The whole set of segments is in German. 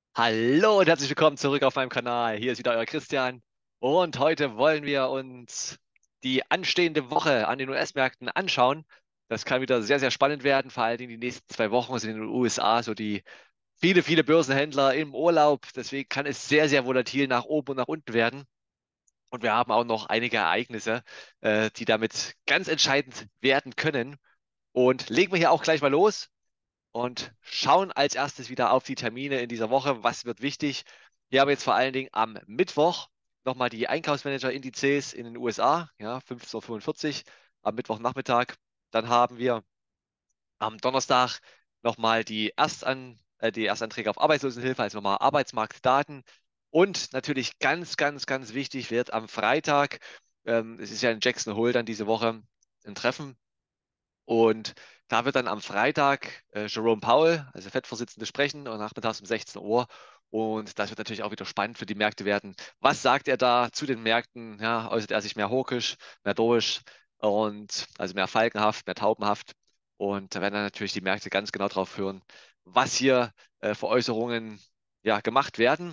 Hallo und herzlich willkommen zurück auf meinem Kanal. Hier ist wieder euer Christian. Und heute wollen wir uns die anstehende Woche an den US-Märkten anschauen. Das kann wieder sehr, sehr spannend werden. Vor allen Dingen die nächsten 2 Wochen sind in den USA so die viele Börsenhändler im Urlaub. Deswegen kann es sehr, sehr volatil nach oben und nach unten werden. Und wir haben auch noch einige Ereignisse, die damit ganz entscheidend werden können. Und legen wir hier auch gleich mal los und schauen als erstes wieder auf die Termine in dieser Woche. Was wird wichtig? Wir haben jetzt vor allen Dingen am Mittwoch nochmal die Einkaufsmanager-Indizes in den USA, ja, 15:45 Uhr am Mittwochnachmittag. Dann haben wir am Donnerstag nochmal die Erstanträge auf Arbeitslosenhilfe, also nochmal Arbeitsmarktdaten. Und natürlich ganz wichtig wird am Freitag, es ist ja in Jackson Hole dann diese Woche ein Treffen, und da wird dann am Freitag Jerome Powell, also Fed-Vorsitzende, sprechen und nachmittags um 16 Uhr. Und das wird natürlich auch wieder spannend für die Märkte werden. Was sagt er da zu den Märkten? Ja, äußert er sich mehr hawkisch, mehr dovish und also mehr falkenhaft, mehr taubenhaft? Und da werden dann natürlich die Märkte ganz genau drauf hören, was hier für Äußerungen ja, gemacht werden.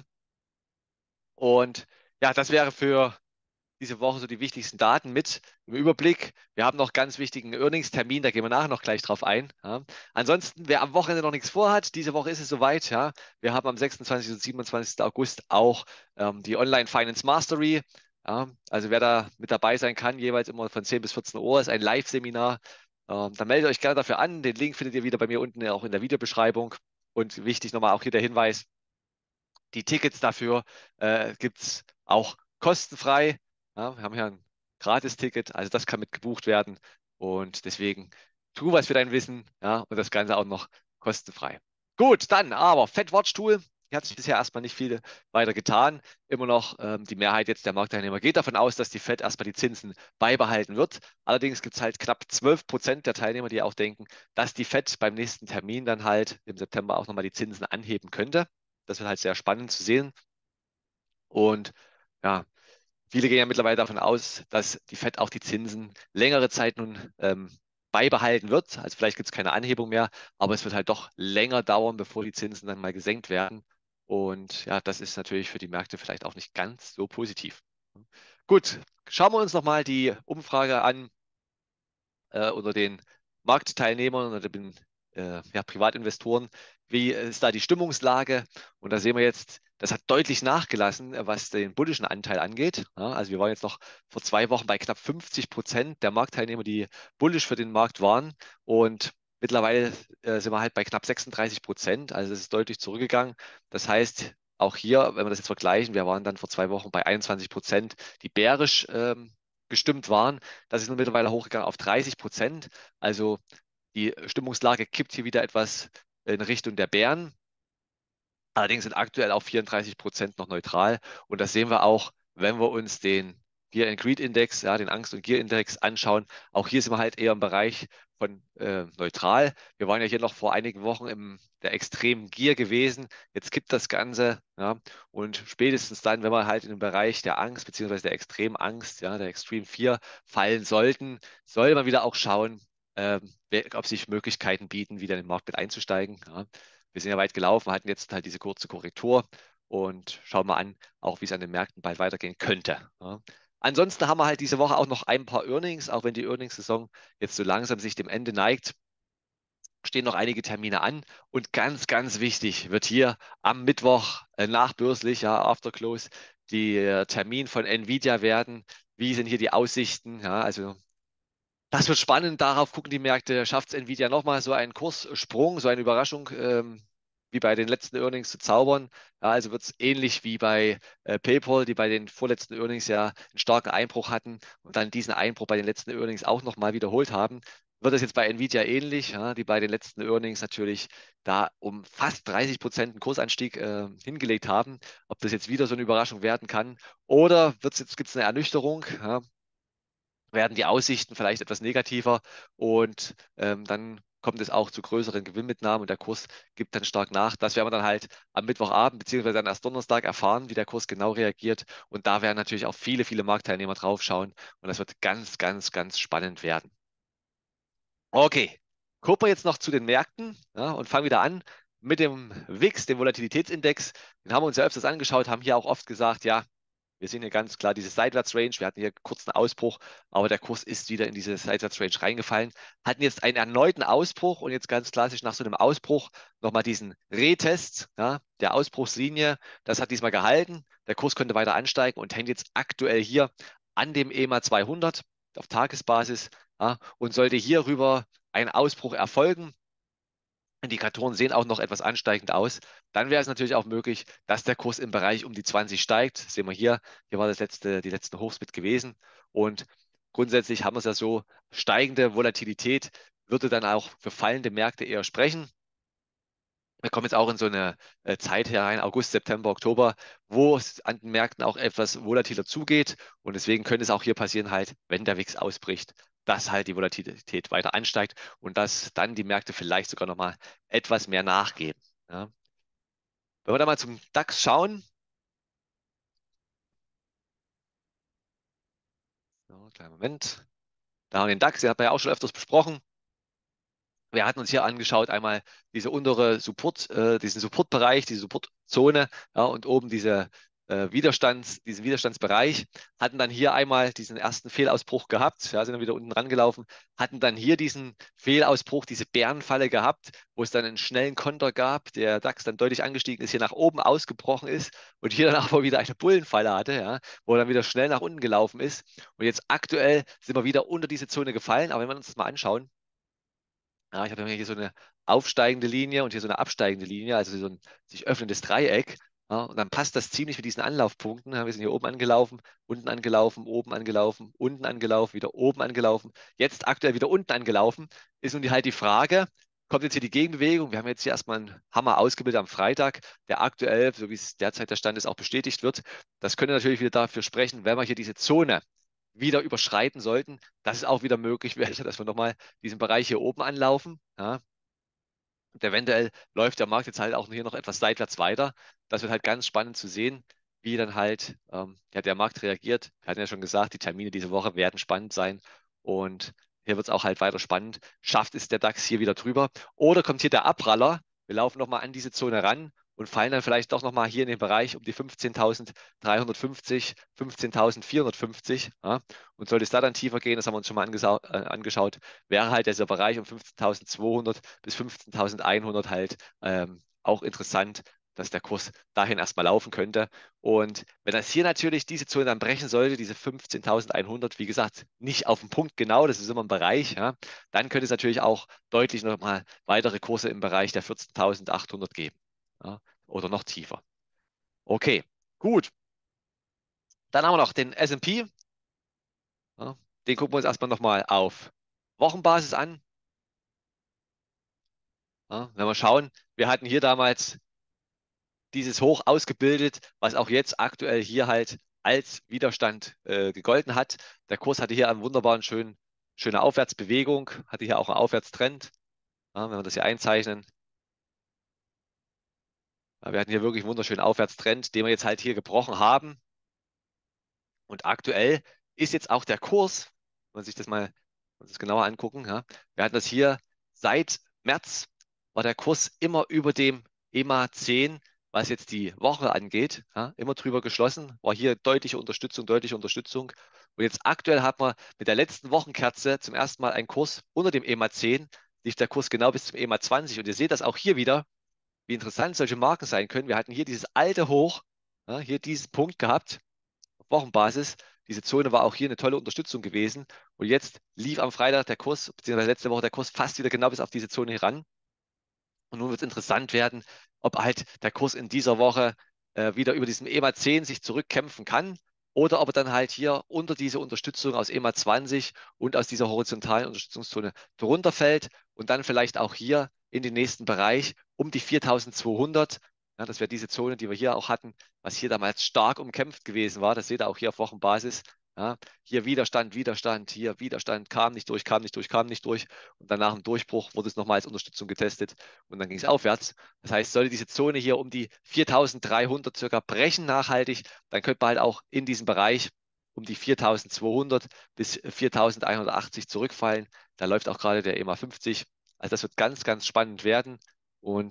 Und ja, das wäre für diese Woche so die wichtigsten Daten mit im Überblick. Wir haben noch ganz wichtigen Earnings-Termin, da gehen wir nachher noch gleich drauf ein. Ja. Ansonsten, wer am Wochenende noch nichts vorhat, diese Woche ist es soweit. Ja. Wir haben am 26. und 27. August auch die Online Finance Mastery. Ja. Also wer da mit dabei sein kann, jeweils immer von 10 bis 14 Uhr, ist ein Live-Seminar. Dann meldet euch gerne dafür an. Den Link findet ihr wieder bei mir unten auch in der Videobeschreibung. Und wichtig nochmal auch hier der Hinweis, die Tickets dafür gibt es auch kostenfrei. Ja, wir haben hier ein Gratis-Ticket, also das kann mit gebucht werden. Und deswegen tu was für dein Wissen, ja, und das Ganze auch noch kostenfrei. Gut, dann aber FedWatch Tool. Hier hat sich bisher erstmal nicht viel weiter getan. Immer noch die Mehrheit jetzt der Marktteilnehmer geht davon aus, dass die Fed erstmal die Zinsen beibehalten wird. Allerdings gibt es halt knapp 12% der Teilnehmer, die auch denken, dass die Fed beim nächsten Termin dann halt im September auch nochmal die Zinsen anheben könnte. Das wird halt sehr spannend zu sehen. Und ja, viele gehen ja mittlerweile davon aus, dass die Fed auch die Zinsen längere Zeit nun beibehalten wird. Also vielleicht gibt es keine Anhebung mehr, aber es wird halt doch länger dauern, bevor die Zinsen dann mal gesenkt werden. Und ja, das ist natürlich für die Märkte vielleicht auch nicht ganz so positiv. Gut, schauen wir uns nochmal die Umfrage an unter den Marktteilnehmern oder den ja, Privatinvestoren. Wie ist da die Stimmungslage? Und da sehen wir jetzt, das hat deutlich nachgelassen, was den bullischen Anteil angeht. Ja, also wir waren jetzt noch vor 2 Wochen bei knapp 50% der Marktteilnehmer, die bullisch für den Markt waren. Und mittlerweile sind wir halt bei knapp 36%. Also es ist deutlich zurückgegangen. Das heißt, auch hier, wenn wir das jetzt vergleichen, wir waren dann vor 2 Wochen bei 21%, die bärisch gestimmt waren. Das ist nun mittlerweile hochgegangen auf 30%. Also die Stimmungslage kippt hier wieder etwas in Richtung der Bären. Allerdings sind aktuell auch 34% noch neutral. Und das sehen wir auch, wenn wir uns den Fear and Greed Index, ja, den Angst- und Gier-Index anschauen. Auch hier sind wir halt eher im Bereich von neutral. Wir waren ja hier noch vor einigen Wochen in der extremen Gier gewesen. Jetzt kippt das Ganze, ja, und spätestens dann, wenn wir halt in den Bereich der Angst beziehungsweise der extremen Angst, ja, der Extreme Fear fallen sollten, soll man wieder auch schauen, ob sich Möglichkeiten bieten, wieder in den Markt mit einzusteigen. Ja. Wir sind ja weit gelaufen, hatten jetzt halt diese kurze Korrektur und schauen mal an, auch wie es an den Märkten bald weitergehen könnte. Ja. Ansonsten haben wir halt diese Woche auch noch ein paar Earnings, auch wenn die Earnings-Saison jetzt so langsam sich dem Ende neigt, stehen noch einige Termine an. Und ganz wichtig wird hier am Mittwoch nachbörslich, ja, After Close, der Termin von Nvidia werden. Wie sind hier die Aussichten? Ja, also das wird spannend. Darauf gucken die Märkte. Schafft es Nvidia nochmal so einen Kurssprung, so eine Überraschung wie bei den letzten Earnings zu zaubern? Ja, also wird es ähnlich wie bei PayPal, die bei den vorletzten Earnings ja einen starken Einbruch hatten und dann diesen Einbruch bei den letzten Earnings auch nochmal wiederholt haben. Wird es jetzt bei Nvidia ähnlich, ja, die bei den letzten Earnings natürlich da um fast 30% einen Kursanstieg hingelegt haben. Ob das jetzt wieder so eine Überraschung werden kann oder gibt es eine Ernüchterung? Ja, werden die Aussichten vielleicht etwas negativer und dann kommt es auch zu größeren Gewinnmitnahmen und der Kurs gibt dann stark nach. Das werden wir dann halt am Mittwochabend beziehungsweise dann erst Donnerstag erfahren, wie der Kurs genau reagiert. Und da werden natürlich auch viele Marktteilnehmer draufschauen und das wird ganz spannend werden. Okay, gucken wir jetzt noch zu den Märkten, ja, und fangen wieder an mit dem VIX, dem Volatilitätsindex. Den haben wir uns ja öfters angeschaut, haben hier auch oft gesagt, ja, wir sehen hier ganz klar diese Seitwärtsrange. Wir hatten hier kurz einen Ausbruch, aber der Kurs ist wieder in diese Seitwärtsrange reingefallen. Hatten jetzt einen erneuten Ausbruch und jetzt ganz klassisch nach so einem Ausbruch nochmal diesen Retest, ja, der Ausbruchslinie. Das hat diesmal gehalten. Der Kurs konnte weiter ansteigen und hängt jetzt aktuell hier an dem EMA 200 auf Tagesbasis, ja, und sollte hierüber ein Ausbruch erfolgen. Indikatoren sehen auch noch etwas ansteigend aus. Dann wäre es natürlich auch möglich, dass der Kurs im Bereich um die 20 steigt. Das sehen wir hier. Hier war die letzten Hochs mit gewesen. Und grundsätzlich haben wir es ja so, steigende Volatilität würde dann auch für fallende Märkte eher sprechen. Wir kommen jetzt auch in so eine Zeit herein, August, September, Oktober, wo es an den Märkten auch etwas volatiler zugeht. Und deswegen könnte es auch hier passieren, halt, wenn der WIX ausbricht, dass halt die Volatilität weiter ansteigt und dass dann die Märkte vielleicht sogar nochmal etwas mehr nachgeben. Ja. Wenn wir da mal zum DAX schauen, so, kleinen Moment, da haben wir den DAX, den hat man ja auch schon öfters besprochen. Wir hatten uns hier angeschaut, einmal diese untere diesen Supportbereich, diese Supportzone, ja, und oben diesen Widerstandsbereich, hatten dann hier einmal diesen ersten Fehlausbruch gehabt, ja, sind dann wieder unten rangelaufen, hatten dann hier diesen Fehlausbruch, diese Bärenfalle gehabt, wo es dann einen schnellen Konter gab, der DAX dann deutlich angestiegen ist, hier nach oben ausgebrochen ist und hier dann aber wieder eine Bullenfalle hatte, ja, wo er dann wieder schnell nach unten gelaufen ist. Und jetzt aktuell sind wir wieder unter diese Zone gefallen, aber wenn wir uns das mal anschauen, ja, ich habe hier so eine aufsteigende Linie und hier so eine absteigende Linie, also so ein sich öffnendes Dreieck. Ja, und dann passt das ziemlich mit diesen Anlaufpunkten. Ja, wir sind hier oben angelaufen, unten angelaufen, oben angelaufen, unten angelaufen, wieder oben angelaufen. Jetzt aktuell wieder unten angelaufen. Ist nun halt die Frage, kommt jetzt hier die Gegenbewegung? Wir haben jetzt hier erstmal einen Hammer ausgebildet am Freitag, der aktuell, so wie es derzeit der Stand ist, auch bestätigt wird. Das könnte natürlich wieder dafür sprechen, wenn wir hier diese Zone wieder überschreiten sollten, dass es auch wieder möglich wäre, dass wir nochmal diesen Bereich hier oben anlaufen. Ja. Und eventuell läuft der Markt jetzt halt auch hier noch etwas seitwärts weiter. Das wird halt ganz spannend zu sehen, wie dann halt ja, der Markt reagiert. Wir hatten ja schon gesagt, die Termine diese Woche werden spannend sein. Und hier wird es auch halt weiter spannend. Schafft es der DAX hier wieder drüber? Oder kommt hier der Abpraller? Wir laufen nochmal an diese Zone ran und fallen dann vielleicht doch nochmal hier in den Bereich um die 15.350, 15.450. Ja? Und sollte es da dann tiefer gehen, das haben wir uns schon mal angeschaut, wäre halt dieser Bereich um 15.200 bis 15.100 halt auch interessant, dass der Kurs dahin erstmal laufen könnte. Und wenn das hier natürlich diese Zone dann brechen sollte, diese 15.100, wie gesagt, nicht auf den Punkt genau, das ist immer ein Bereich, ja, dann könnte es natürlich auch deutlich nochmal weitere Kurse im Bereich der 14.800 geben, ja, oder noch tiefer. Okay, gut. Dann haben wir noch den S&P. Ja, den gucken wir uns erstmal nochmal auf Wochenbasis an. Ja, wenn wir schauen, wir hatten hier damals dieses Hoch ausgebildet, was auch jetzt aktuell hier halt als Widerstand gegolten hat. Der Kurs hatte hier einen wunderbaren, schöne Aufwärtsbewegung, hatte hier auch einen Aufwärtstrend. Ja, wenn wir das hier einzeichnen. Ja, wir hatten hier wirklich einen wunderschönen Aufwärtstrend, den wir jetzt halt hier gebrochen haben. Und aktuell ist jetzt auch der Kurs, wenn man sich das mal uns genauer angucken, ja, wir hatten das hier seit März, war der Kurs immer über dem EMA 10, was jetzt die Woche angeht, ja, immer drüber geschlossen, war hier deutliche Unterstützung, deutliche Unterstützung. Und jetzt aktuell hat man mit der letzten Wochenkerze zum ersten Mal einen Kurs unter dem EMA 10, lief der Kurs genau bis zum EMA 20. Und ihr seht das auch hier wieder, wie interessant solche Marken sein können. Wir hatten hier dieses alte Hoch, ja, hier diesen Punkt gehabt, auf Wochenbasis. Diese Zone war auch hier eine tolle Unterstützung gewesen. Und jetzt lief am Freitag der Kurs, beziehungsweise letzte Woche der Kurs fast wieder genau bis auf diese Zone heran. Und nun wird es interessant werden, ob halt der Kurs in dieser Woche wieder über diesem EMA 10 sich zurückkämpfen kann oder ob er dann halt hier unter diese Unterstützung aus EMA 20 und aus dieser horizontalen Unterstützungszone drunter fällt und dann vielleicht auch hier in den nächsten Bereich um die 4.200. Ja, das wäre diese Zone, die wir hier auch hatten, was hier damals stark umkämpft gewesen war. Das seht ihr auch hier auf Wochenbasis. Ja, hier Widerstand, Widerstand, hier Widerstand, kam nicht durch, kam nicht durch, kam nicht durch. Und dann nach dem Durchbruch wurde es nochmal als Unterstützung getestet und dann ging es aufwärts. Das heißt, sollte diese Zone hier um die 4.300 circa brechen nachhaltig, dann könnte man halt auch in diesem Bereich um die 4.200 bis 4.180 zurückfallen. Da läuft auch gerade der EMA 50. Also das wird ganz, ganz spannend werden. Und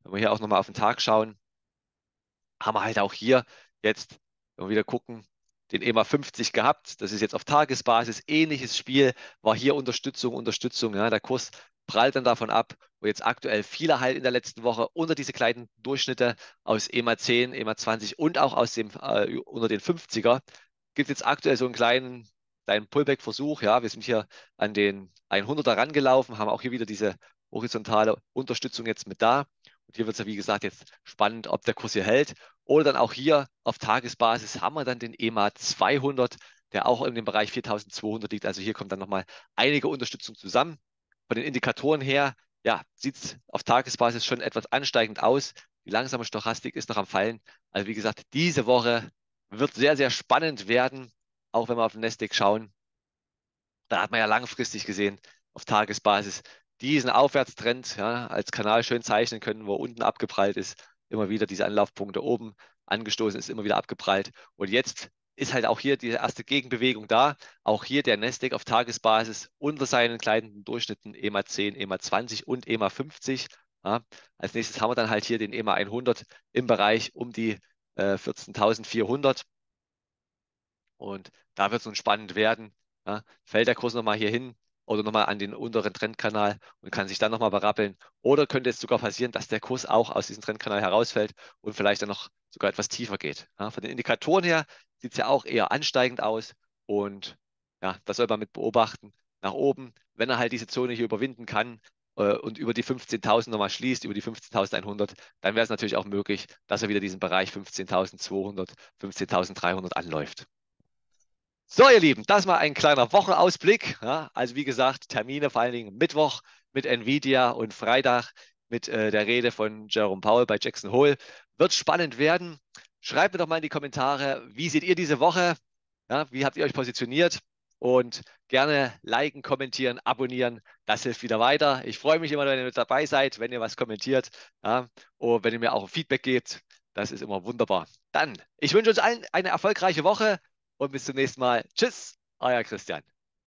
Wenn wir hier auch nochmal auf den Tag schauen, haben wir halt auch hier jetzt, wenn wir wieder gucken, den EMA 50 gehabt. Das ist jetzt auf Tagesbasis. Ähnliches Spiel, war hier Unterstützung, Unterstützung. Ja, der Kurs prallt dann davon ab, wo jetzt aktuell viele halt in der letzten Woche unter diese kleinen Durchschnitte aus EMA 10, EMA 20 und auch aus dem unter den 50er gibt es jetzt aktuell so einen kleinen Pullback-Versuch. Ja, wir sind hier an den 100er rangelaufen, haben auch hier wieder diese horizontale Unterstützung jetzt mit da. Und hier wird es ja, wie gesagt, jetzt spannend, ob der Kurs hier hält. Oder dann auch hier auf Tagesbasis haben wir dann den EMA 200, der auch in dem Bereich 4200 liegt. Also hier kommt dann nochmal einige Unterstützung zusammen. Von den Indikatoren her, ja, sieht es auf Tagesbasis schon etwas ansteigend aus. Die langsame Stochastik ist noch am Fallen. Also wie gesagt, diese Woche wird sehr, sehr spannend werden, auch wenn wir auf den Nasdaq schauen. Da hat man ja langfristig gesehen, auf Tagesbasis, diesen Aufwärtstrend ja, als Kanal schön zeichnen können, wo unten abgeprallt ist, immer wieder diese Anlaufpunkte oben angestoßen ist, immer wieder abgeprallt. Und jetzt ist halt auch hier die erste Gegenbewegung da. Auch hier der Nasdaq auf Tagesbasis unter seinen kleinen Durchschnitten EMA 10, EMA 20 und EMA 50. Ja. Als nächstes haben wir dann halt hier den EMA 100 im Bereich um die 14.400. Und da wird es nun spannend werden. Ja, fällt der Kurs nochmal hier hin oder nochmal an den unteren Trendkanal und kann sich dann nochmal berappeln. Oder könnte es sogar passieren, dass der Kurs auch aus diesem Trendkanal herausfällt und vielleicht dann noch sogar etwas tiefer geht. Ja, von den Indikatoren her sieht es ja auch eher ansteigend aus. Und ja, das soll man mit beobachten. Nach oben, wenn er halt diese Zone hier überwinden kann und über die 15.000 nochmal schließt, über die 15.100, dann wäre es natürlich auch möglich, dass er wieder diesen Bereich 15.200, 15.300 anläuft. So, ihr Lieben, das war ein kleiner Wochenausblick. Ja, also wie gesagt, Termine vor allen Dingen Mittwoch mit Nvidia und Freitag mit der Rede von Jerome Powell bei Jackson Hole. Wird spannend werden. Schreibt mir doch mal in die Kommentare, wie seht ihr diese Woche? Ja, wie habt ihr euch positioniert? Und gerne liken, kommentieren, abonnieren. Das hilft wieder weiter. Ich freue mich immer, wenn ihr mit dabei seid, wenn ihr was kommentiert. Ja, und wenn ihr mir auch Feedback gebt. Das ist immer wunderbar. Dann, ich wünsche uns allen eine erfolgreiche Woche und bis zum nächsten Mal. Tschüss, euer Christian.